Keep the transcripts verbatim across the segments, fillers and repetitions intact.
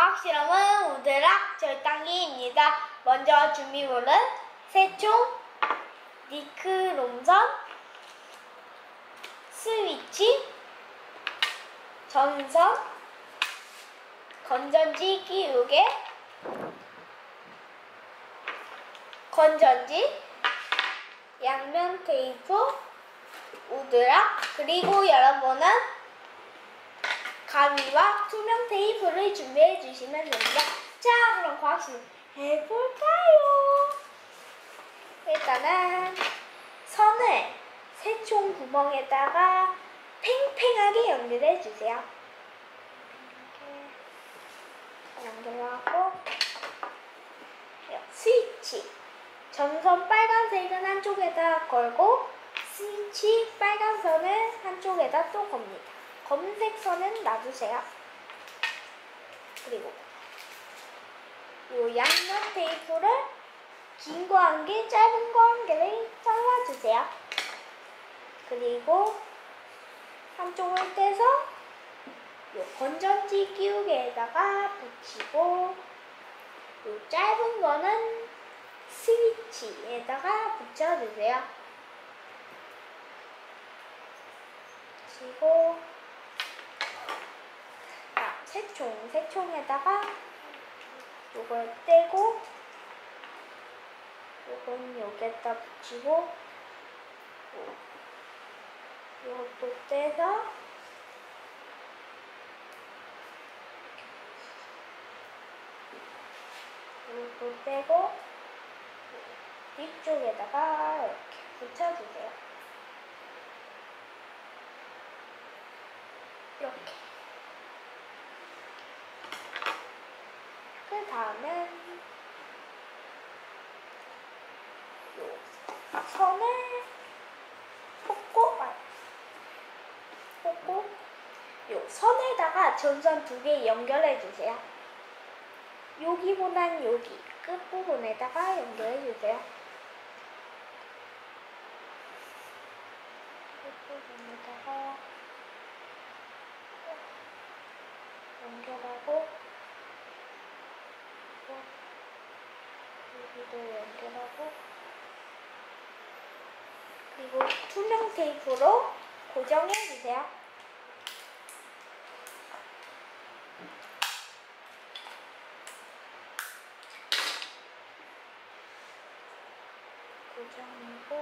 과학 실험은 우드락 절단기입니다. 먼저 준비물은 새총, 니크롬선, 스위치, 전선, 건전지 끼우개, 건전지, 양면 테이프, 우드락, 그리고 여러분은 가위와 투명 테이프를 준비해 주시면 됩니다. 자, 그럼 과학실험 해볼까요? 일단은 선을 새총 구멍에다가 팽팽하게 연결해 주세요. 이렇게 연결하고 스위치 전선 빨간색은 한쪽에다 걸고 스위치 빨간 선을 한쪽에다 또 겁니다. 검은색 선은 놔두세요. 그리고 요 양면 테이프를 긴 거 한 개, 짧은 거 한 개를 잘라주세요. 그리고 한쪽을 떼서 요 건전지 끼우개에다가 붙이고 요 짧은 거는 스위치에다가 붙여주세요. 그리고 새총, 새총에다가 요걸 떼고 요건 여기에다 붙이고 요것도 떼서 요것도 떼고 뒤쪽에다가 이렇게 붙여주세요. 이렇게. 그 다음에 요 선을 뽑고 아, 뽑고 요 선에다가 전선 두 개 연결해 주세요. 여기보단 여기 끝부분에다가 연결해 주세요. 끝부분에다가 연결하고 여기도 연결하고 그리고 투명 테이프로 고정해 주세요. 고정하고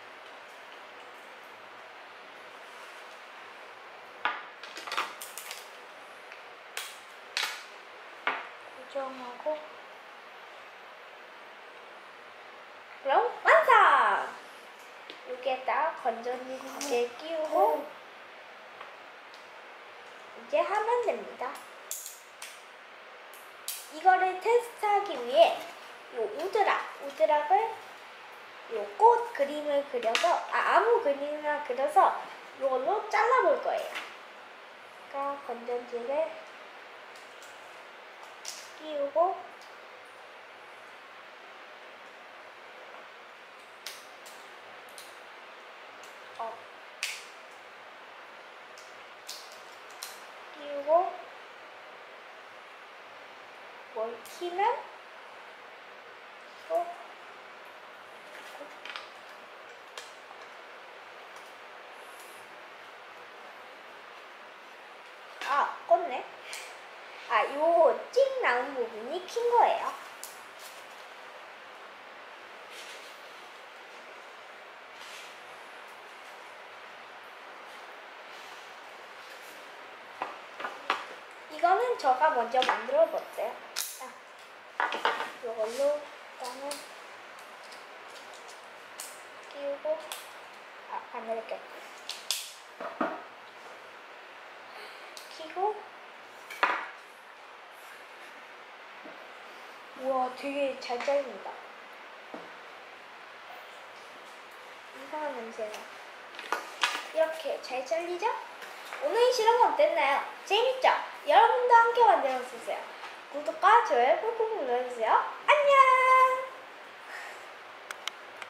고정하고 그럼 완성! 여기에다 건전지 두 개 끼우고 이제 하면 됩니다. 이거를 테스트하기 위해 요 우드락, 우드락을 요 꽃 그림을 그려서 아, 아무 그림이나 그려서 이걸로 잘라볼 거예요. 그러니까 건전지를 끼우고 어. 끼우고 뭘 키면 또 아, 껐네. 아, 요 찍 나온 부분이 킨 거예요. 이거는 제가 먼저 만들어 봤어요. 자, 이걸로 일단은 끼우고 아, 바늘을 꼈고 끼고 우와, 되게 잘 잘린다. 이상한 냄새나. 이렇게 잘 잘리죠? 오늘 실험은 어땠나요? 재밌죠? 여러분도 함께 만들어주세요. 구독과 좋아요 꾹꾹 눌러주세요. 안녕!